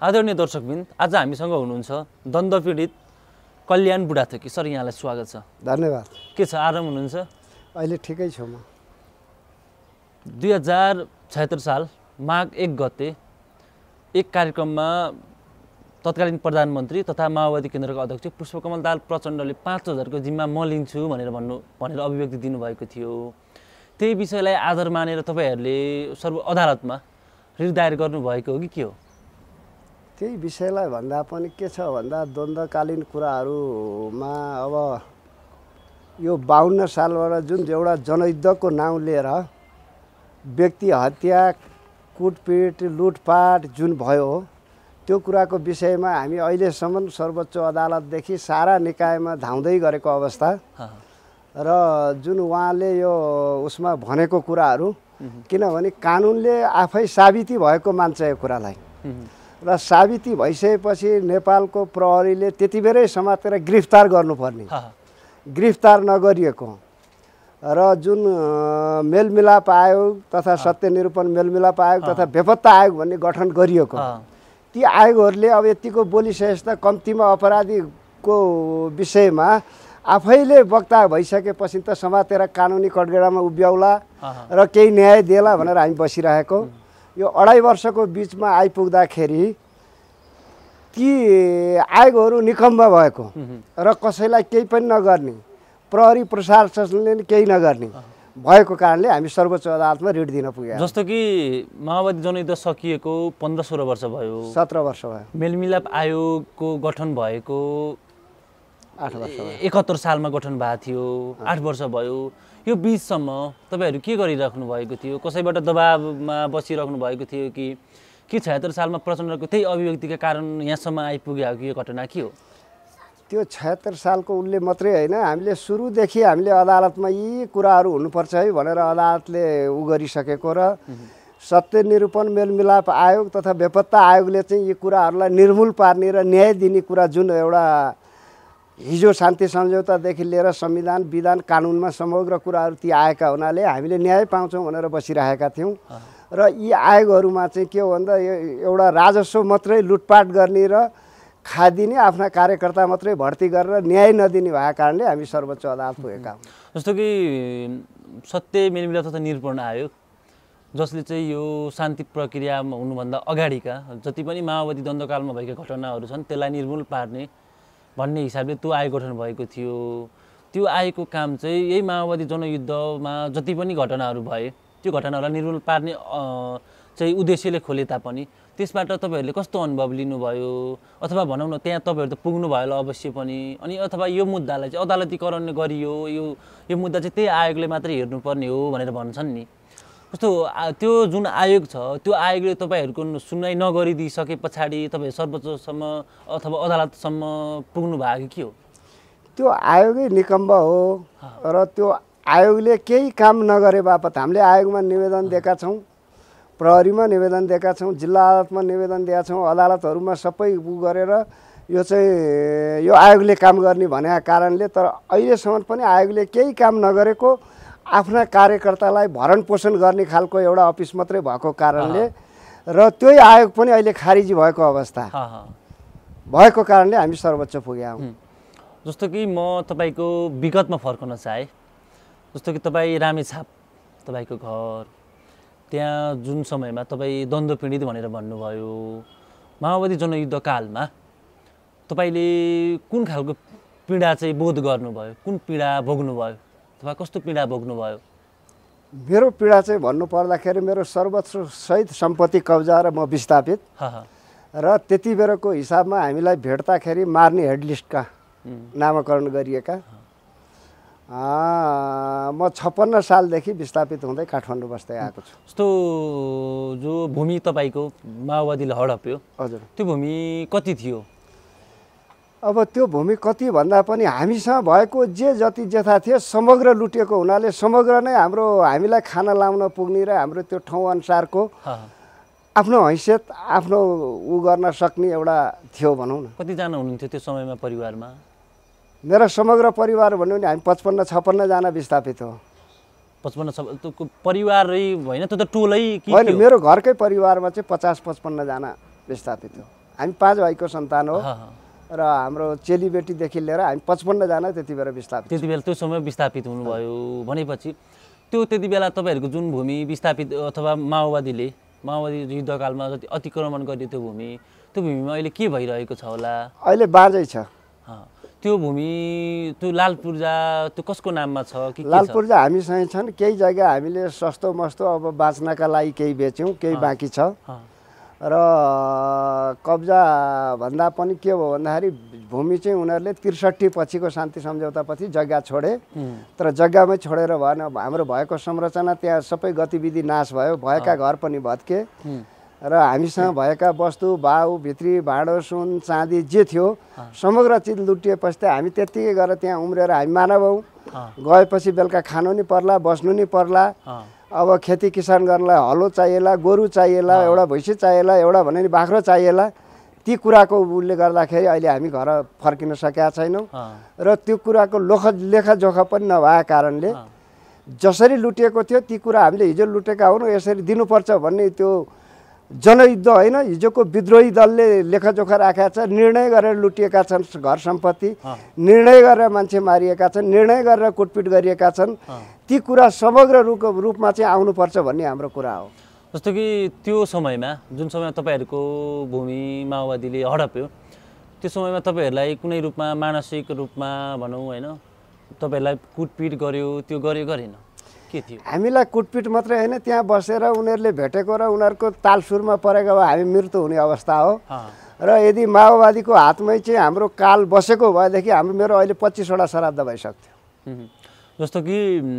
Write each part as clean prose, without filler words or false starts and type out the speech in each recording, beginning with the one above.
आदरणीय दर्शकवृन्द, आज हामीसँग हुनुहुन्छ दण्डपीडित कल्याण बुढाथोकी सर। यहाँलाई स्वागत छ। धन्यवाद। के छ, आराम हुनुहुन्छ? अहिले ठिकै छु म। 2076 साल माघ 1 गते एक कार्यक्रममा तत्कालीन प्रधानमन्त्री तथा माओवादी केन्द्रका अध्यक्ष पुष्पकमल दाहाल प्रचण्डले 5000 को जिम्मा म लिन्छु भनेर अभिव्यक्ति दिनुभएको थियो। त्यही विषयलाई आधार मानेर तपाईहरूले सर्व अदालतमा रिट दायर गर्नुभएको हो कि के हो? त्यही विषयलाई भन्दा पनि के छ भन्दा द्वन्द्वकालीन कुराहरूमा अब यो 52 सालबाट जुन एउटा जनयुद्धको नाउँ लिएर व्यक्ति हत्या, कुटपिट, लुटपाट जुन भयो त्यो कुराको विषयमा हामी अहिलेसम्म सर्वोच्च अदालतदेखि सारा निकायमा धाउँदै गरेको अवस्था र जुन उहाँले यो उसमा भनेको कुराहरू, किनभने कानुनले आफै साबिती भएको मान्छ यो कुरालाई र साबिती भइसकेपछि नेपालको प्रहरीले त्यति बेरै समातेर गिरफ्तार गर्नुपर्ने, गिरफ्तार नगरिएको र जुन मेलमिलाप आयोग तथा सत्यनिरूपण मेलमिलाप आयोग तथा बेपत्ता आयोग भन्ने गठन गरिएको, ती आयोगहरूले अब यतिको बोलिसकेपछि त कम्तीमा अपराधीको विषयमा आफैले वक्ता भइसकेपछि त समातेर कानुनी कठघरामा उभ्याउला र केही न्याय दिएला भनेर हामी बसिरहेको। यो 2.5 वर्षको बिचमा आइपुग्दाखेरि ती आयोगहरू निकम्म भएको र कसैलाई केही पनि नगर्ने, प्रहरी प्रशासनले केही नगर्ने भएको कारणले हामी सर्वोच्च अदालतमा रिट दिन पुग्यौँ। जस्तो कि माओवादी जनयुद्ध सकिएको 15-16 वर्ष भयो, 17 वर्ष भयो। मेलमिलाप आयोगको गठन भएको 8 वर्ष भयो। 71 सालमा गठन भएको थियो, 8 वर्ष भयो। यो बिचसम्म तपाईहरू के गरिराख्नु भएको थियो? कसैबाट दबावमा बसिराख्नु भएको थियो कि 76 सालमा प्रचण्डको त्यही अभिव्यक्तिका कारण यहाँसम्म आइपुग्यो कि यो घटना के हो? त्यो 76 सालको उनले मात्रै होइन, हामीले सुरुदेखि हामीले अदालतमा यी कुराहरू हुनुपर्छ है भनेर अदालतले गरिसकेको र सत्यनिरूपण मेलमिलाप आयोग तथा बेपत्ता आयोगले चाहिँ यी कुराहरूलाई निर्मूल पार्ने र न्याय दिने कुरा जुन एउटा हिजो शान्ति सम्झौतादेखि लिएर संविधान, विधान, कानुनमा समग्र कुराहरू ती आएका हुनाले हामीले न्याय पाउँछौँ भनेर बसिरहेका थियौँ र यी आयोगहरूमा चाहिँ के हो भन्दा एउटा राजस्व मात्रै लुटपाट गर्ने र खादिने आफ्ना कार्यकर्ता मात्रै भर्ती गरेर न्याय नदिने भएको कारणले हामी सर्वोच्च अदालत पुगेका हौँ। जस्तो कि सत्य मेलमिलाप तथा निरूपण आयोग जसले चाहिँ यो शान्ति प्रक्रियामा हुनुभन्दा अगाडिका जति पनि माओवादी द्वन्द्वकालमा भएका घटनाहरू छन् त्यसलाई निर्मूल पार्ने भन्ने हिसाबले त्यो आयोग गठन भएको थियो। त्यो आयोगको काम चाहिँ यही माओवादी जनयुद्धमा जति पनि घटनाहरू भए त्यो घटनाहरूलाई निर्मूल पार्ने चाहिँ उद्देश्यले खोले तापनि त्यसबाट तपाईँहरूले कस्तो अनुभव लिनुभयो? अथवा भनौँ न त्यहाँ तपाईँहरू त पुग्नु भयो होला अवश्य पनि, अनि अथवा यो मुद्दालाई चाहिँ अदालतीकरण गरियो, यो मुद्दा चाहिँ त्यही आयोगले मात्रै हेर्नुपर्ने हो भनेर भन्छन् नि। कस्तो त्यो जुन आयोग छ त्यो आयोगले तपाईँहरूको सुनवाई नगरिदिइसके पछाडि तपाईँ सर्वोच्चसम्म अथवा अदालतसम्म पुग्नु भएको के हो? त्यो आयोगै निकम्ब हो र त्यो आयोगले केही काम नगरे बापत हामीले आयोगमा निवेदन दिएका छौँ, प्रहरीमा निवेदन दिएका छौँ, जिल्ला अदालतमा निवेदन दिएका छौँ, अदालतहरूमा सबै गरेर यो चाहिँ यो आयोगले काम गर्ने भनेका कारणले, तर अहिलेसम्म पनि आयोगले केही काम नगरेको, आफ्ना कार्यकर्तालाई भरण पोषण गर्ने खालको एउटा अफिस मात्रै भएको कारणले र त्यही आयोग पनि अहिले खारिजी भएको अवस्था भएको कारणले हामी सर्वोच्च पुग्यौँ। जस्तो कि म तपाईँको विगतमा फर्कन चाहे, जस्तो कि तपाईँ रामेछाप तपाईँको घर, त्यहाँ जुन समयमा तपाईँ द्वन्द्वपीडित भनेर भन्नुभयो, माओवादी जनयुद्ध कालमा तपाईँले कुन खालको पीडा चाहिँ बोध गर्नुभयो, कुन पीडा भोग्नुभयो अथवा कस्तो पीडा भोग्नुभयो? मेरो पीडा चाहिँ भन्नु पर्दाखेरि मेरो सर्वस्व सहित सम्पत्ति कब्जा र म विस्थापित र त्यति बेलाको हिसाबमा हामीलाई भेट्दाखेरि मार्ने हेडलिस्टका नामाकरण गरिएका। म 56 सालदेखि विस्थापित हुँदै काठमाडौँ बस्दै आएको छु। जस्तो जो भूमि तपाईँको माओवादीले हडप्यो, हजुर, त्यो भूमि कति थियो? अब त्यो भूमि कति भन्दा पनि हामीसँग भएको जे जति जेथा थियो समग्र लुटिएको हुनाले समग्र नै हामीलाई खाना लाउन पुग्ने र हाम्रो त्यो ठाउँ अनुसारको आफ्नो हैसियत आफ्नो गर्न सक्ने एउटा थियो भनौँ न। कतिजना हुनुहुन्थ्यो त्यो समयमा परिवारमा? मेरो समग्र परिवार भन्यो भने हामी 55-56 जना विस्थापित हो। 55 परिवारै होइन, त्यो त टोलै होइन, मेरो घरकै परिवारमा चाहिँ 50-55 जना विस्थापित हो। हामी 5 भाइको सन्तान हो हाँ, हाँ। र हाम्रो चेलीबेटीदेखि लिएर हामी 55 जना त्यति बेला विस्थापित। त्यति बेला त्यो समय विस्थापित हुनुभयो भनेपछि त्यो त्यति बेला तपाईँहरूको जुन भूमि विस्थापित अथवा माओवादी युद्धकालमा जति अतिक्रमण गरियो त्यो भूमिमा अहिले के भइरहेको छ होला? अहिले बाँझै छ। त्यो भूमि त्यो लाल पूर्जा त्यो कसको नाममा छ कि लाल पूर्जा हामीसँग छन्। केही जग्गा हामीले सस्तो मस्तो अब बाँच्नका लागि केही बेच्यौँ, केही बाँकी छ। र कब्जा भन्दा पनि के भयो भन्दाखेरि भूमि चाहिँ उनीहरूले 63 पछिको शान्ति सम्झौतापछि जग्गा छोडे, तर जग्गामै छोडेर भएन। हाम्रो भएको संरचना त्यहाँ सबै गतिविधि नाश भयो, भएका घर पनि भत्के र हामीसँग भएका वस्तु बाउ भित्री भाँडो सुन चाँदी जे थियो समग्र चिज लुटिएपछि त हामी त्यत्तिकै गरेर त्यहाँ उम्रेर हामी मानव हौँ। गएपछि बेलुका खानु नि पर्ला, बस्नु नि पर्ला। अब खेती किसान गर्नलाई हलो चाहिएला, गोरु चाहिएला, एउटा भैँसी चाहिएला, एउटा भने नि बाख्रो चाहिएला। ती कुराको उसले गर्दाखेरि अहिले हामी घर फर्किन सकेका छैनौँ र त्यो कुराको लेखाजोखा पनि नभएको कारणले जसरी लुटिएको थियो ती कुरा हामीले हिजो लुटेका हुन् यसरी दिनुपर्छ भन्ने त्यो जनयुद्ध होइन, हिजोको विद्रोही दलले लेखाजोखा राखेका छ। निर्णय गरेर लुटिएका छन् घर सम्पत्ति, निर्णय गरेर मान्छे मारिएका छन्, निर्णय गरेर कुटपिट गरिएका छन्। ती कुरा समग्र रूपमा चाहिँ आउनुपर्छ भन्ने हाम्रो कुरा हो। जस्तो कि त्यो समयमा जुन समयमा तपाईँहरूको भूमि माओवादीले हडप्यो त्यो समयमा तपाईँहरूलाई कुनै रूपमा मानसिक रूपमा भनौँ होइन तपाईँहरूलाई कुटपिट गर्यो, त्यो गरेन के थियो? हामीलाई कुटपिट मात्रै होइन, त्यहाँ बसेर उनीहरूले भेटेको र उनीहरूको तालसुरमा परेको भए हामी मृत्यु हुने अवस्था हो। र यदि माओवादीको हातमै चाहिँ हाम्रो काल बसेको भएदेखि मेरो अहिले 25वटा श्राद्ध भइसक्थ्यो। जस्तो कि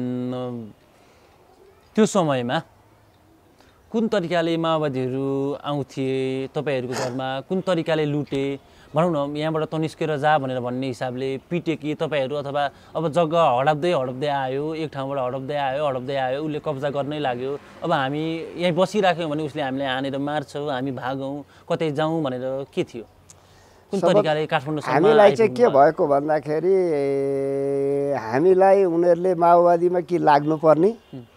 त्यो समयमा कुन तरिकाले माओवादीहरू आउँथे तपाईँहरूको घरमा, कुन तरिकाले लुटे भनौँ न, यहाँबाट त निस्केर जा भनेर भन्ने हिसाबले पिटे कि तपाईँहरू, अथवा अब जग्गा हडप्दै आयो, एक ठाउँबाट हडप्दै आयो उसले कब्जा गर्नै लाग्यो, अब हामी यहीँ बसिराख्यौँ भने उसले हामीलाई हानेर मार्छौँ, हामी भागौँ, कतै जाउँ भनेर के थियो? कुन तरिकाले काठमाडौँसम्म हामीलाई चाहिँ के भएको भन्दाखेरि हामीलाई उनीहरूले माओवादीमा कि लाग्नुपर्ने,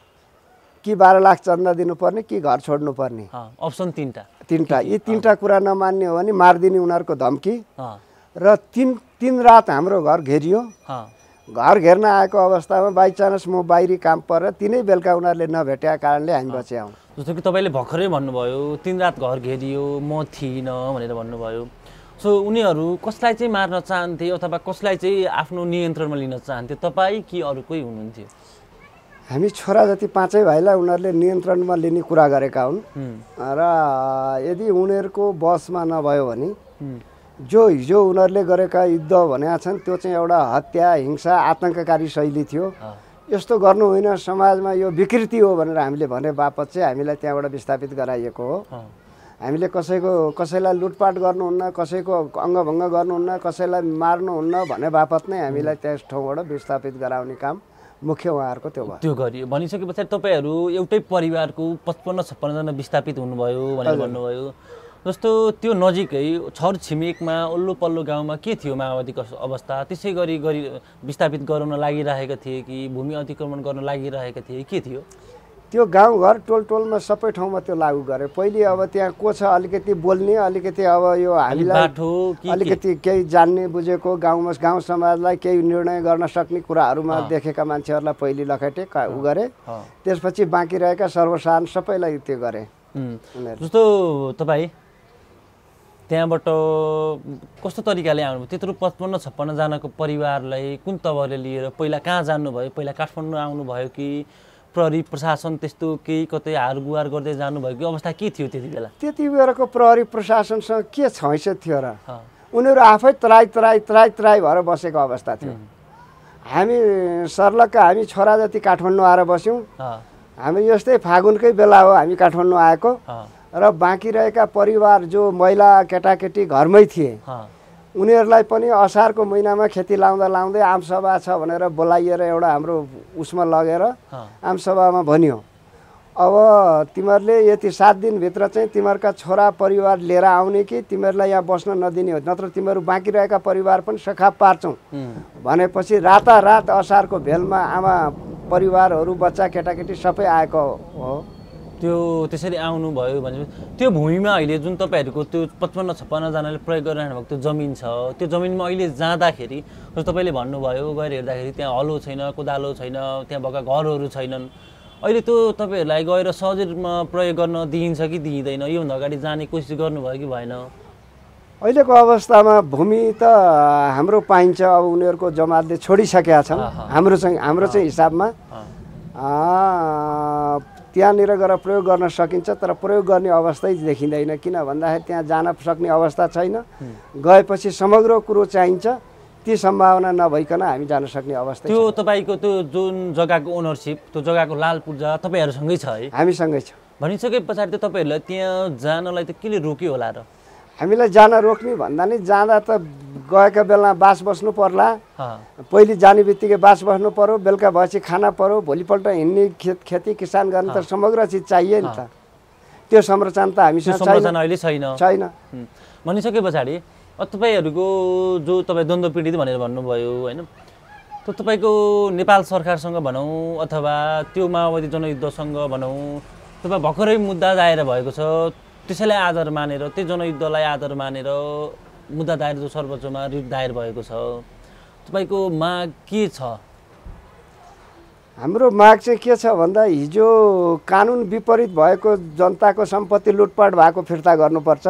कि 12 लाख चन्दा दिनुपर्ने, कि घर छोड्नुपर्ने, अप्सन तीनटा। यी तीनटा कुरा नमान्ने हो भने मारिदिने उनीहरूको धम्की। र तीन रात हाम्रो घर घेरियो। घर घेर्न आएको अवस्थामा बाइचान्स म बाहिरी काम परेर तिनै बेलुका उनीहरूले नभेटेका कारणले हामी बच्यौँ। जस्तो कि तपाईँले भर्खरै भन्नुभयो 3 रात घर घेरियो, म थिइनँ भनेर भन्नुभयो। सो उनीहरू कसलाई चाहिँ मार्न चाहन्थे अथवा कसलाई चाहिँ आफ्नो नियन्त्रणमा लिन चाहन्थे, तपाईँ कि अरू कोही हुनुहुन्थ्यो? हामी छोरा जति 5 भाइलाई उनीहरूले नियन्त्रणमा लिने कुरा गरेका हुन् र यदि उनीहरूको बसमा नभयो भने जो हिजो उनीहरूले गरेका युद्ध भनेका छन् त्यो चाहिँ एउटा हत्या, हिंसा, आतङ्ककारी शैली थियो। यस्तो गर्नु होइन, समाजमा यो विकृति हो भनेर हामीले भने बापत चाहिँ हामीलाई त्यहाँबाट विस्थापित गराइएको हो। हामीले कसैलाई लुटपाट गर्नुहुन्न, कसैको अङ्गभङ्ग गर्नुहुन्न, कसैलाई मार्नुहुन्न भने बापत नै हामीलाई त्यस ठाउँबाट विस्थापित गराउने काम मुख्य उहाँहरूको त्यो गरियो। भनिसके पछाडि तपाईँहरू एउटै परिवारको 55-56 जना विस्थापित हुनुभयो भनेर भन्नुभयो। जस्तो त्यो नजिकै छरछिमेकमा वल्लो पल्लो गाउँमा के थियो माओवादीको अवस्था? त्यसै गरी विस्थापित गराउन लागिरहेका थिए कि भूमि अतिक्रमण गर्न लागिरहेका थिए, के थियो? त्यो गाउँघर टोलमा सबै ठाउँमा त्यो लागू गरे। पहिले अब त्यहाँ को छ अलिकति बोल्ने, अलिकति अब यो हामीलाई अलिकति केही जान्ने बुझेको गाउँ समाजलाई केही निर्णय गर्न सक्ने कुराहरूमा देखेका मान्छेहरूलाई पहिले लखेटे उ गरे। त्यसपछि बाँकी रहेका सर्वसाधारण सबैलाई त्यो गरे। जस्तो तपाईँ त्यहाँबाट कस्तो तरिकाले आउनुभयो? त्यत्रो 55-56 जनाको परिवारलाई कुन तवरले लिएर पहिला कहाँ जानुभयो? पहिला काठमाडौँ आउनुभयो कि प्रहरी प्रशासन त्यस्तो केही कतै हारगुहार गर्दै जानुभयो कि अवस्था के थियो त्यति बेला? त्यति बेलाको प्रहरी प्रशासनसँग के छैसो थियो र? उनीहरू आफै त्राई भएर बसेको अवस्था थियो। हामी सर्लक्क हामी छोरा जति काठमाडौँ आएर बस्यौँ। हामी यस्तै फागुनकै बेला हो हामी काठमाडौँ आएको र बाँकी रहेका परिवार जो महिला केटाकेटी घरमै थिए उनीहरूलाई पनि असारको महिनामा खेती लाउँदै आमसभा छ भनेर बोलाइएर एउटा हाम्रो उसमा लगेर आमसभामा भनियो, अब तिमीहरूले यति 7 दिनभित्र चाहिँ तिमीहरूका छोरा परिवार लिएर आउने कि तिमीहरूलाई यहाँ बस्न नदिने हो, नत्र तिमीहरू बाँकी रहेका परिवार पनि सखाप पार्छौँ भनेपछि रातारात असारको भेलमा आमा परिवारहरू बच्चा केटाकेटी सबै आएको हो। त्यो त्यसरी आउनुभयो भने त्यो भूमिमा अहिले जुन तपाईँहरूको त्यो 55-56 जनाले प्रयोग गरिरहनु भएको त्यो जमिन छ, त्यो जमिनमा अहिले जाँदाखेरि जस्तो तपाईँले भन्नुभयो गएर हेर्दाखेरि त्यहाँ हलो छैन, कोदालो छैन, त्यहाँ भएका घरहरू छैनन्। अहिले त्यो तपाईँहरूलाई गएर सजिलमा प्रयोग गर्न दिइन्छ कि दिइँदैन? योभन्दा अगाडि जाने कोसिस गर्नुभयो कि भएन? अहिलेको अवस्थामा भूमि त हाम्रो पाइन्छ, अब उनीहरूको जमातले छोडिसकेका छन्। हाम्रो चाहिँ हिसाबमा त्यहाँनिर गएर प्रयोग गर्न सकिन्छ, तर प्रयोग गर्ने अवस्थै देखिँदैन। किन भन्दाखेरि त्यहाँ जान सक्ने अवस्था छैन। गएपछि समग्र कुरो चाहिन्छ, ती सम्भावना नभइकन हामी जान सक्ने अवस्था। त्यो तपाईँको त्यो जुन जग्गाको ओनरसिप, त्यो जग्गाको लाल पूर्जा तपाईँहरूसँगै छ है? हामीसँगै छ। भनिसके पछाडि त तपाईँहरूलाई त्यहाँ जानलाई त केले रोक्यो होला र? हामीलाई जान रोक्ने भन्दा नि जाँदा त गएका बेला बास बस्नु पर्ला। पहिले जाने बित्तिकै बास बस्नु पर्यो, बेलुका भएपछि खाना पर्यो, भोलिपल्ट हिँड्ने खेती किसान गर्ने त समग्र चिज चाहियो नि त। त्यो संरचना त हामीसँग अहिले छैन। भनिसके पछाडि तपाईँहरूको जो तपाईँ द्वन्द्व पीडित भनेर भन्नुभयो होइन, त्यो तपाईँको नेपाल सरकारसँग भनौँ अथवा त्यो माओवादी जनयुद्धसँग भनौँ, तपाईँ भर्खरै मुद्दा दायर भएको छ, त्यसैलाई आधार मानेर, त्यो जनयुद्धलाई आधार मानेर मुद्दा दायर जो सर्वोच्चमा रिट दायर भएको छ, तपाईँको माग के छ? हाम्रो माग चाहिँ के छ भन्दा हिजो कानुन विपरीत भएको जनताको सम्पत्ति लुटपाट भएको फिर्ता गर्नुपर्छ।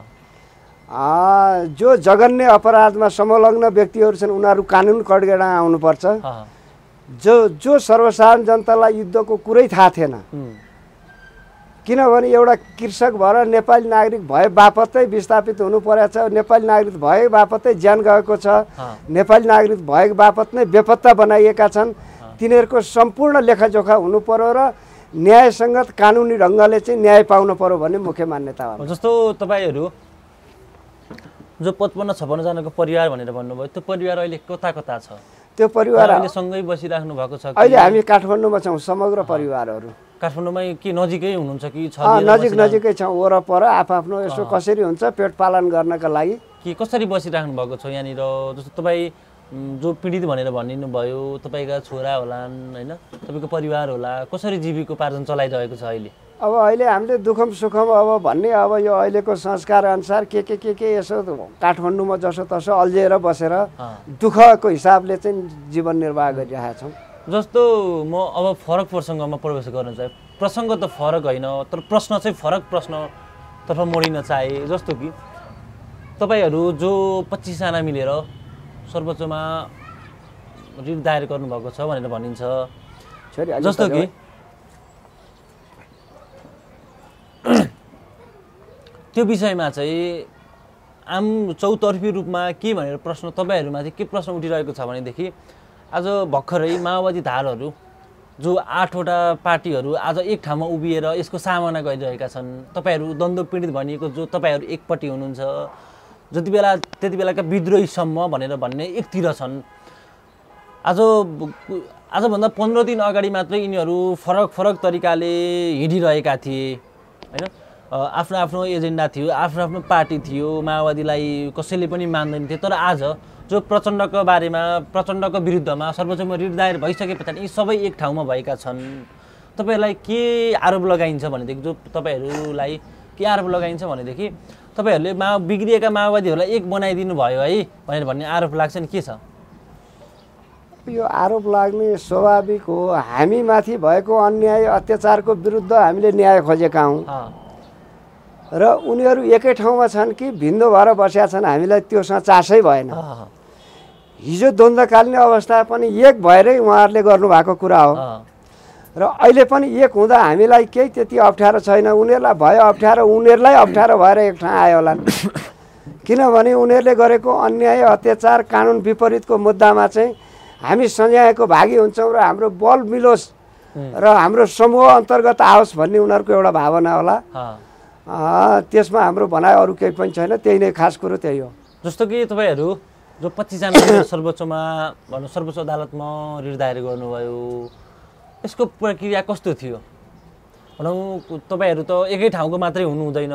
जो जघन्य अपराधमा संलग्न व्यक्तिहरू छन् उनीहरू कानुन कठघरा आउनुपर्छ। जो सर्वसाधारण जनतालाई युद्धको कुरै थाहा थिएन, किनभने एउटा कृषक भएर नेपाली नागरिक भए बापतै विस्थापित हुनु परेको छ, नेपाली नागरिक भए बापतै ज्यान गएको छ, नेपाली नागरिक भए बापत नै बेपत्ता बनाइएका छन्। तिनीहरूको सम्पूर्ण लेखाजोखा हुनु पर्यो र न्यायसङ्गत कानुनी ढङ्गले चाहिँ न्याय पाउनु पर्यो भन्ने मुख्य मान्यता हो। जस्तो तपाईँहरू जो 55-56 जनाको परिवार भनेर भन्नुभयो, त्यो परिवार अहिले कता कता छ? त्यो परिवार अहिले सँगै बसिराख्नु भएको छ? अहिले हामी काठमाडौँमा छौँ, समग्र परिवारहरू। काठमाडौँमै के नजिकै हुनुहुन्छ कि? नजिकै छौँ, वरपर आफ्नो यसो कसरी हुन्छ पेट पालन गर्नका लागि। कि कसरी बसिराख्नु भएको छ यहाँनिर? जस्तो तपाईँ जो पीडित भनेर भनिदिनु भयो, तपाईँका छोरा होलान् होइन, तपाईँको परिवार होला, कसरी जीविकोपार्जन चलाइरहेको छ अहिले? अब अहिले हामीले दुःखम सुखम अब भन्ने अब यो अहिलेको संस्कार अनुसार के यसो काठमाडौँमा जसो तसो अल्झिएर बसेर दुःखको हिसाबले चाहिँ जीवन निर्वाह गरिरहेका छौँ। जस्तो म अब फरक प्रसङ्गमा प्रवेश गर्न चाहे, प्रसङ्ग त फरक होइन तर प्रश्न चाहिँ फरक प्रश्नतर्फ मोडिन चाहे। जस्तो कि तपाईँहरू जो 25 जना मिलेर सर्वोच्चमा रिट दायर गर्नुभएको छ भनेर भनिन्छ, जस्तो कि त्यो विषयमा चाहिँ आम चौतर्फी रूपमा के भनेर प्रश्न तपाईँहरूमाथि के प्रश्न उठिरहेको छ भनेदेखि आज भर्खरै माओवादी धारहरू जो 8वटा पार्टीहरू आज एक ठाउँमा उभिएर यसको सामना गरिरहेका छन्। तपाईँहरू द्वन्द्व पीडित भनिएको जो तपाईँहरू एकपट्टि हुनुहुन्छ, त्यति बेलाका विद्रोहीसम्म भनेर भन्ने एकतिर छन्। आजभन्दा 15 दिन अगाडि मात्रै यिनीहरू फरक तरिकाले हिँडिरहेका थिए होइन, आफ्नो आफ्नो एजेन्डा थियो, आफ्नो आफ्नो पार्टी थियो, माओवादीलाई कसैले पनि मान्दैन थियो। तर आज जो प्रचण्डको बारेमा, प्रचण्डको विरुद्धमा सर्वोच्चमा रिट दायर भइसके पछाडि यी सबै एक ठाउँमा भएका छन्। तपाईँहरूलाई के आरोप लगाइन्छ भनेदेखि, जो तपाईँहरूलाई के आरोप लगाइन्छ भनेदेखि तपाईँहरूले बिग्रिएका माओवादीहरूलाई एक बनाइदिनु भयो है भनेर भन्ने आरोप लाग्छ नि, के छ? यो आरोप लाग्ने स्वाभाविक हो। हामी माथि भएको अन्याय अत्याचारको विरुद्ध हामीले न्याय खोजेका हौँ र उनीहरू एकै ठाउँमा छन् कि भिन्न भएर बसेका छन्, हामीलाई त्योसँग चासै भएन। हिजो द्वन्द्वकालीन अवस्था पनि एक भएरै उहाँहरूले गर्नुभएको कुरा हो र अहिले पनि एक हुँदा हामीलाई केही त्यति अप्ठ्यारो छैन। उनीहरूलाई भयो अप्ठ्यारो, उनीहरूलाई अप्ठ्यारो भएर एक ठाउँ आयो होला, किनभने उनीहरूले गरेको अन्याय अत्याचार कानुन विपरीतको मुद्दामा चाहिँ हामी सञ्झाएको भागी हुन्छौँ र हाम्रो बल मिलोस् र हाम्रो समूह अन्तर्गत आओस् भन्ने उनीहरूको एउटा भावना होला। त्यसमा हाम्रो भनाइ अरू केही पनि छैन, त्यही नै खास कुरो त्यही हो। जस्तो कि तपाईँहरू जो 25 जना सर्वोच्चमा भनौँ सर्वोच्च अदालतमा रिट दायर गर्नुभयो, यसको प्रक्रिया कस्तो थियो भनौँ? तपाईँहरू त एकै ठाउँको मात्रै हुनु हुँदैन,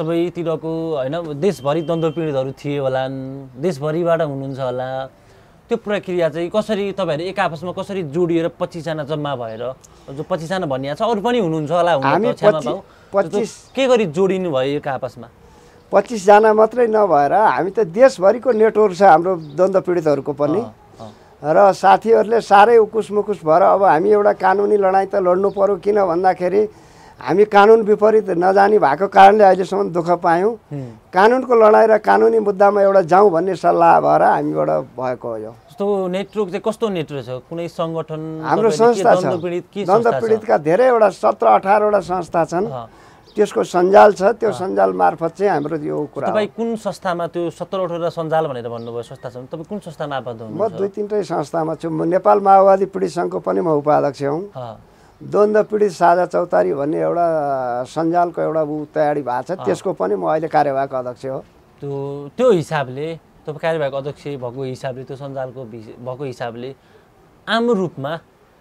सबैतिरको होइन, देशभरि द्वन्द्व पीडितहरू थिए होलान्, देशभरिबाट हुनुहुन्छ होला। त्यो प्रक्रिया चाहिँ कसरी तपाईँहरू एक आपसमा कसरी जोडिएर 25 जना जम्मा भएर जो 25 जना भनिया छ अरू पनि हुनुहुन्छ होला हामी 25 के गरी जोडिनु भयो एक आपसमा 25 जना मात्रै नभएर हामी त देशभरिको नेटवर्क छ हाम्रो द्वन्द्व पीडितहरूको पनि र साथीहरूले साह्रै उकुस मुकुस भएर अब हामी एउटा कानुनी लडाइँ त लड्नु पर्यो किन भन्दाखेरि हामी कानुन विपरीत नजानी भएको कारणले अहिलेसम्म दुःख पायौँ कानुनको लडाइँ र कानुनी मुद्दामा एउटा जाउँ भन्ने सल्लाह भएर हामीबाट भएको हो यो जस्तो नेटवर्क चाहिँ कस्तो नेटवर्क छ कुनै सङ्गठन हाम्रो संस्था छ द्वन्द्व पीडितका धेरैवटा 17-18 वटा संस्था छन् त्यसको सञ्जाल छ त्यो सञ्जाल मार्फत चाहिँ हाम्रो यो कुरा तपाईँ कुन संस्थामा त्यो 17-18 सञ्जाल भनेर भन्नुभयो संस्था छ तपाईँ कुन संस्था मार्फत हुनुहुन्छ म 2-3 संस्थामा छु नेपाल माओवादी पीडित सङ्घको पनि म उपाध्यक्ष हुँ द्वन्द्व पीडित साझा चौतारी भन्ने एउटा सञ्जालको एउटा तयारी भएको छ त्यसको पनि म अहिले कार्यवाहक अध्यक्ष हो त्यो हिसाबले तपाईँ कार्यवाहक अध्यक्ष भएको हिसाबले त्यो सञ्जालको भएको हिसाबले आम रूपमा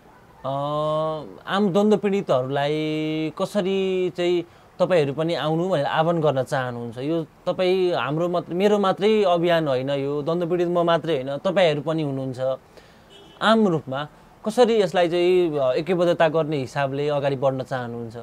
आम द्वन्द्व पीडितहरूलाई कसरी चाहिँ तपाईँहरू पनि आउनु भनेर आह्वान गर्न चाहनुहुन्छ यो तपाईँ हाम्रो मेरो मात्रै अभियान होइन यो द्वन्द्व पीडित म मात्रै होइन तपाईँहरू पनि हुनुहुन्छ आम रूपमा कसरी यसलाई चाहिँ एकबद्धता गर्ने हिसाबले अगाडि बढ्न चाहनुहुन्छ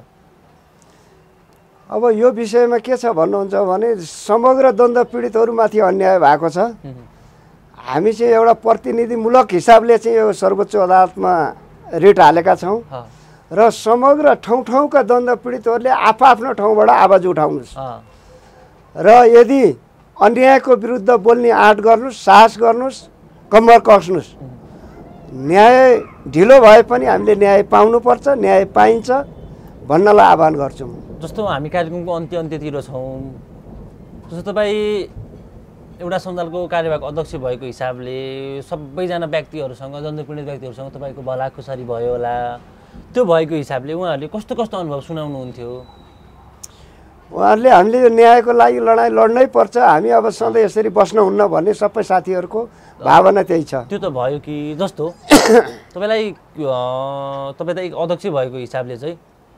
अब यो विषयमा के छ भन्नुहुन्छ भने समग्र द्वन्द्व पीडितहरूमाथि अन्याय भएको छ हामी चाहिँ एउटा प्रतिनिधिमूलक हिसाबले चाहिँ यो सर्वोच्च अदालतमा रिट हालेका छौँ र समग्र ठाउँ ठाउँका द्वन्द्व पीडितहरूले आफ्नो ठाउँबाट आवाज उठाउनुहोस् र यदि अन्यायको विरुद्ध बोल्ने आँट गर्नुहोस् साहस गर्नुहोस् कम्मर कस्नुहोस् न्याय ढिलो भए पनि हामीले न्याय पाउनुपर्छ न्याय पाइन्छ भन्नलाई आह्वान गर्छौँ जस्तो हामी कार्यक्रमको अन्त्यतिर छौँ जस्तो तपाईँ एउटा सञ्जालको कार्यवाहक अध्यक्ष भएको हिसाबले सबैजना व्यक्तिहरूसँग द्वन्द्व पीडित व्यक्तिहरूसँग तपाईँको भलाखुसारी भयो होला त्यो भएको हिसाबले उहाँहरूले कस्तो कस्तो अनुभव सुनाउनुहुन्थ्यो उहाँहरूले हामीले यो न्यायको लागि लडाइँ लड्नै पर्छ हामी अब सधैँ यसरी बस्नुहुन्न भन्ने सबै साथीहरूको भावना त्यही छ त्यो त भयो कि जस्तो तपाईँ त एक अध्यक्ष भएको हिसाबले चाहिँ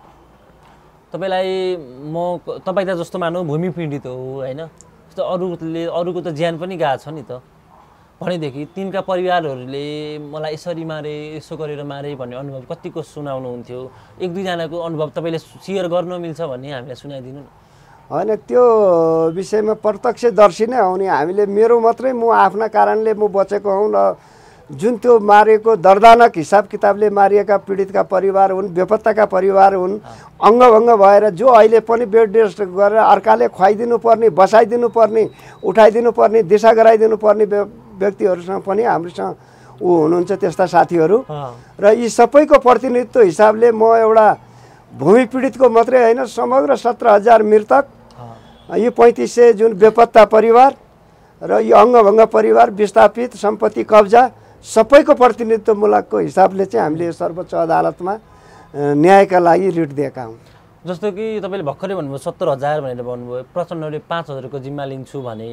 तपाईँ त जस्तो मानौँ भूमि पीडित हो होइन जस्तो अरूको त ज्यान पनि गएको छ नि त भनेदेखि तिनका परिवारहरूले मलाई यसरी मारे यसो गरेर मारे भन्ने अनुभव कतिको सुनाउनुहुन्थ्यो एक दुईजनाको अनुभव तपाईँले सेयर गर्न मिल्छ भन्ने हामीलाई सुनाइदिनु न होइन त्यो विषयमा प्रत्यक्षदर्शी नै आउने हामीले मेरो मात्रै म आफ्ना कारणले म बचेको हुँ र जुन त्यो मारेको दर्दनाक हिसाब किताबले मारिएका पीडितका परिवार हुन् बेपत्ताका परिवार हुन् अङ्गभङ्ग भएर जो अहिले पनि बेड रेस्ट गरेर अर्काले खुवाइदिनु पर्ने बसाइदिनु पर्ने उठाइदिनु पर्ने दिशा गराइदिनु पर्ने व्यक्तिहरूसँग पनि हाम्रोसँग हुनुहुन्छ त्यस्ता साथीहरू र यी सबैको प्रतिनिधित्व हिसाबले म एउटा भूमि पीडितको मात्रै होइन समग्र 17,000 मृतक यो 3500 जुन बेपत्ता परिवार र यो अङ्गभङ्ग परिवार विस्थापित सम्पत्ति कब्जा सबैको प्रतिनिधित्वमूलकको हिसाबले चाहिँ हामीले सर्वोच्च अदालतमा न्यायका लागि रिट दिएका हौँ जस्तो कि तपाईँले भर्खरै भन्नुभयो 70,000 भनेर भन्नुभयो प्रचण्डले 5,000 को जिम्मा लिन्छु भने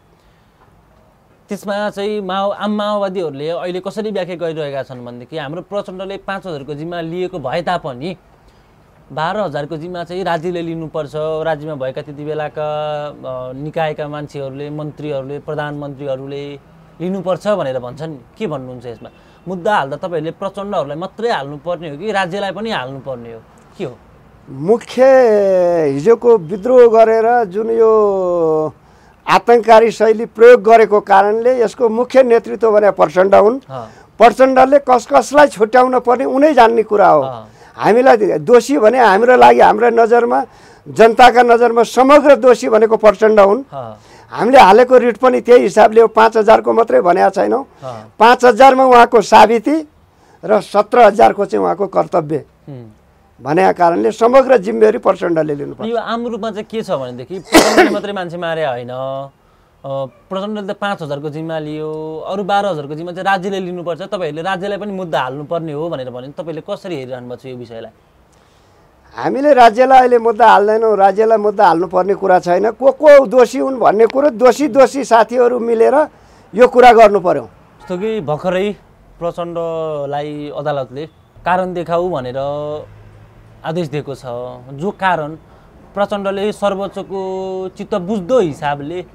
त्यसमा चाहिँ आम माओवादीहरूले अहिले कसरी व्याख्या गरिरहेका छन् भनेदेखि हाम्रो प्रचण्डले 5,000 को जिम्मा लिएको भए तापनि 12,000 को जिम्मा चाहिँ राज्यले लिनुपर्छ राज्यमा भएका त्यति बेलाका निकायका मान्छेहरूले मन्त्रीहरूले प्रधानमन्त्रीहरूले लिनुपर्छ भनेर भन्छन् के भन्नुहुन्छ यसमा मुद्दा हाल्दा तपाईँहरूले प्रचण्डहरूलाई मात्रै हाल्नुपर्ने हो कि राज्यलाई पनि हाल्नुपर्ने हो के हो मुख्य हिजोको विद्रोह गरेर जुन यो आतङ्ककारी शैली प्रयोग गरेको कारणले यसको मुख्य नेतृत्व भने प्रचण्ड हुन् प्रचण्डले कसलाई छुट्याउन पर्ने उनै जान्ने कुरा हो हामीलाई दोषी भने हाम्रो लागि हाम्रो नजरमा जनताका नजरमा समग्र दोषी भनेको प्रचण्ड हुन् हामीले हालेको रिट पनि त्यही हिसाबले 5,000 को मात्रै भनेको छैनौँ 5,000 मा उहाँको साबिती र 17,000 को चाहिँ उहाँको कर्तव्य भनेका कारणले समग्र जिम्मेवारी प्रचण्डले लिनुपर्छ यो आम रूपमा चाहिँ के छ भनेदेखि प्रचण्डले मात्रै मान्छे मारे होइन प्रचण्डले त 5,000 को जिम्मा लियो अरू 12,000 को जिम्मा चाहिँ राज्यले लिनुपर्छ तपाईँहरूले राज्यलाई पनि मुद्दा हाल्नुपर्ने हो भनेर भने तपाईँले कसरी हेरिरहनु भएको छ यो विषयलाई हामीले राज्यलाई अहिले मुद्दा हाल्दैनौँ राज्यलाई मुद्दा हाल्नुपर्ने कुरा छैन को दोषी हुन् भन्ने कुरो दोषी साथीहरू मिलेर यो कुरा गर्नु पर्यो जस्तो कि भर्खरै प्रचण्डलाई अदालतले कारण देखाऊ भनेर आदेश दिएको छ जो कारण प्रचण्डले सर्वोच्चको चित्त बुझ्दो हिसाबले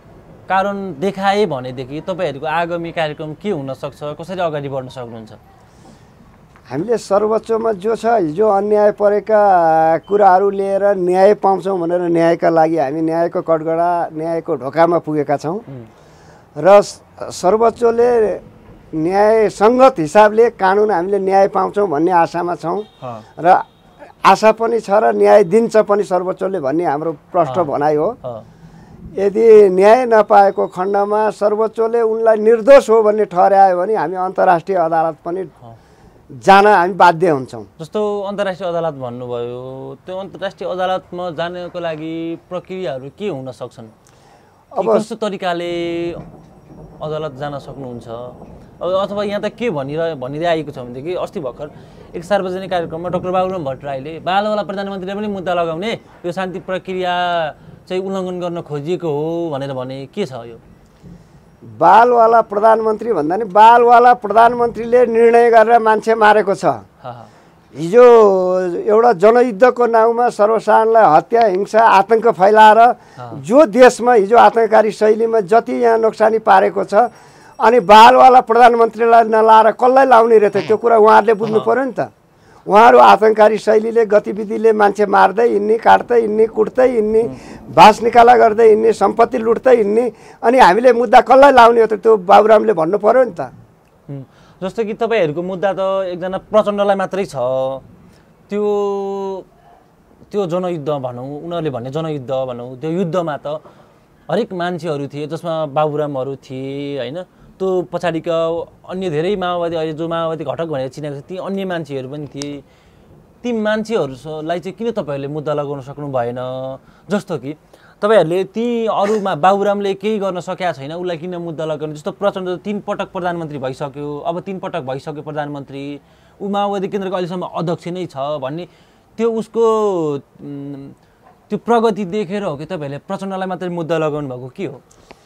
कारण देखाए भनेदेखि तपाईँहरूको आगामी कार्यक्रम के हुन सक्छ, कसरी अगाडि बढ्न सक्नुहुन्छ? हामीले सर्वोच्चमा जो छ हिजो अन्याय परेका कुराहरू लिएर न्याय पाउँछौँ भनेर न्यायका लागि हामी न्यायको कठगडा न्यायको ढोकामा पुगेका छौँ र सर्वोच्चले न्याय सङ्गत हिसाबले कानुन हामीले न्याय पाउँछौँ भन्ने आशामा छौँ र आशा पनि छ र न्याय दिन्छ पनि सर्वोच्चले भन्ने हाम्रो प्रष्ट भनाइ हो। यदि न्याय नपाएको खण्डमा सर्वोच्चले उनलाई निर्दोष हो भन्ने ठहर्यायो भने हामी अन्तर्राष्ट्रिय अदालत पनि जान हामी बाध्य हुन्छौँ। जस्तो अन्तर्राष्ट्रिय अदालत भन्नुभयो, त्यो अन्तर्राष्ट्रिय अदालतमा जानको लागि प्रक्रियाहरू के हुन सक्छन्? अब कस्तो तरिकाले अदालत जान सक्नुहुन्छ? अथवा यहाँ त के भनिँदै आएको छ भनेदेखि अस्ति भर्खर एक सार्वजनिक कार्यक्रममा डाक्टर बाबुराम भट्टराईले बालवाला प्रधानमन्त्रीले पनि मुद्दा लगाउने, यो शान्ति प्रक्रिया चाहिँ उल्लङ्घन गर्न खोजिएको हो भनेर भने के छ यो? बालवाला प्रधानमन्त्री भन्दा नि बालवाला प्रधानमन्त्रीले निर्णय गरेर मान्छे मारेको छ। हिजो एउटा जनयुद्धको नाउँमा सर्वसाधारणलाई हत्या हिंसा आतङ्क फैलाएर जो देशमा हिजो आतङ्ककारी शैलीमा जति यहाँ नोक्सानी पारेको छ अनि बालवाला प्रधानमन्त्रीलाई नलाएर कसलाई लाउने रहेछ त्यो कुरा उहाँहरूले बुझ्नु पर्यो नि त। उहाँहरू आतङ्ककारी शैलीले गतिविधिले मान्छे मार्दै हिँड्ने, काट्दै हिँड्ने, कुट्दै हिँड्ने, बास निकाला गर्दै हिँड्ने, सम्पत्ति लुट्दै हिँड्ने, अनि हामीले मुद्दा कसलाई लाउने हो त त्यो बाबुरामले भन्नु पर्यो नि त। जस्तो कि तपाईँहरूको मुद्दा त एकजना प्रचण्डलाई मात्रै छ, त्यो जनयुद्ध भनौँ, उनीहरूले भन्ने जनयुद्ध भनौँ, त्यो युद्धमा त हरेक मान्छेहरू थिए जसमा बाबुरामहरू थिए होइन, त्यो पछाडिका अन्य धेरै माओवादी अहिले जो माओवादी घटक भनेर चिनेको छ ती अन्य मान्छेहरू पनि थिए। ती मान्छेहरूलाई चाहिँ किन तपाईँहरूले मुद्दा लगाउन सक्नु भएन? जस्तो कि तपाईँहरूले ती अरूमा बाबुरामले केही गर्न सकेका छैन उसलाई किन मुद्दा लगाउने? जस्तो प्रचण्ड 3 पटक प्रधानमन्त्री भइसक्यो, अब 3 पटक भइसक्यो प्रधानमन्त्री, ऊ माओवादी केन्द्रको अहिलेसम्म अध्यक्ष नै छ भन्ने त्यो उसको त्यो प्रगति देखेर हो कि तपाईँहरूले प्रचण्डलाई मात्रै मुद्दा लगाउनु भएको के हो?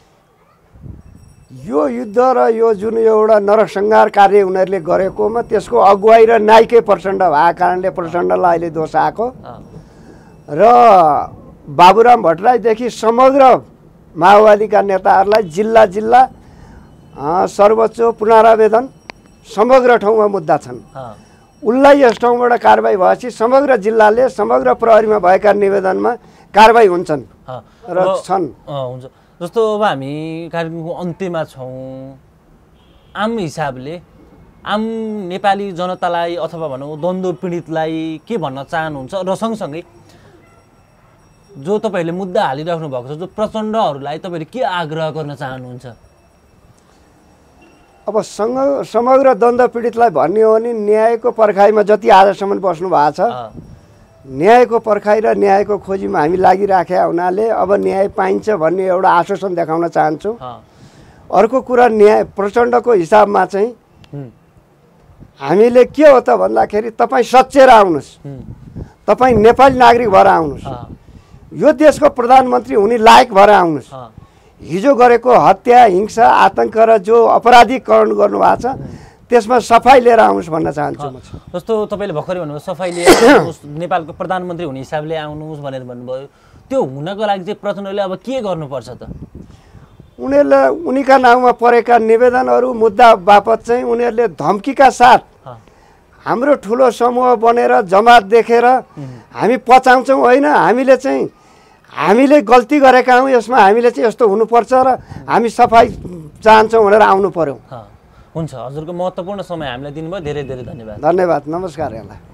यो युद्ध र यो जुन एउटा नरसंहार कार्य उनीहरूले गरेकोमा त्यसको अगुवाई र नायकै प्रचण्ड भएको कारणले प्रचण्डलाई अहिले दोष आएको र बाबुराम भट्टराईदेखि समग्र माओवादीका नेताहरूलाई जिल्ला जिल्ला सर्वोच्च पुनरावेदन समग्र ठाउँमा मुद्दा छन्। उसलाई यस ठाउँबाट कारबाही भएपछि समग्र जिल्लाले समग्र प्रहरीमा भएका निवेदनमा कारबाही हुन्छन् र छन्। हुन्छ। जस्तो अब हामी कार्यक्रमको अन्त्यमा छौँ, आम हिसाबले आम नेपाली जनतालाई अथवा भनौँ द्वन्द्व पीडितलाई के भन्न चाहनुहुन्छ र सँगसँगै जो तपाईँहरूले मुद्दा हालिराख्नु भएको छ जो प्रचण्डहरूलाई तपाईँहरूले के आग्रह गर्न चाहनुहुन्छ? अब समग्र द्वन्द्व पीडितलाई भन्ने हो भने न्यायको पर्खाइमा जति आजसम्म बस्नु भएको छ न्यायको पर्खाइ र न्यायको खोजीमा हामी लागिराखेका हुनाले अब न्याय पाइन्छ भन्ने एउटा आश्वासन देखाउन चाहन्छु। अर्को कुरा न्याय प्रचण्डको हिसाबमा चाहिँ हामीले के हो त भन्दाखेरि तपाईँ सच्चेर आउनुहोस्, तपाईँ नेपाली नागरिक भएर आउनुहोस्, यो देशको प्रधानमन्त्री हुने लायक भएर आउनुहोस्, हिजो गरेको हत्या हिंसा आतङ्क र जो अपराधीकरण गर्नुभएको छ त्यसमा सफाई लिएर आउनुहोस् भन्न चाहन्छु म। जस्तो तपाईँले भर्खरै भन्नुभयो सफाई लिएर आउनुहोस्, नेपालको प्रधानमन्त्री हुने हिसाबले आउनुहोस् भनेर भन्नुभयो, त्यो हुनको लागि चाहिँ प्रचण्डले अब के गर्नुपर्छ त? उनीहरूले उनीका नाउँमा परेका निवेदनहरू मुद्दा बापत चाहिँ उनीहरूले धम्कीका साथ हाम्रो ठुलो समूह बनेर जमात देखेर हामी पचाउँछौँ होइन, हामीले गल्ती गरेका हौँ, यसमा हामीले चाहिँ यस्तो हुनुपर्छ र हामी सफाई चाहन्छौँ भनेर आउनु पर्यो। हुन्छ, हजुरको महत्त्वपूर्ण समय हामीलाई दिनुभयो, धेरै धेरै धन्यवाद। धन्यवाद, नमस्कार यहाँलाई।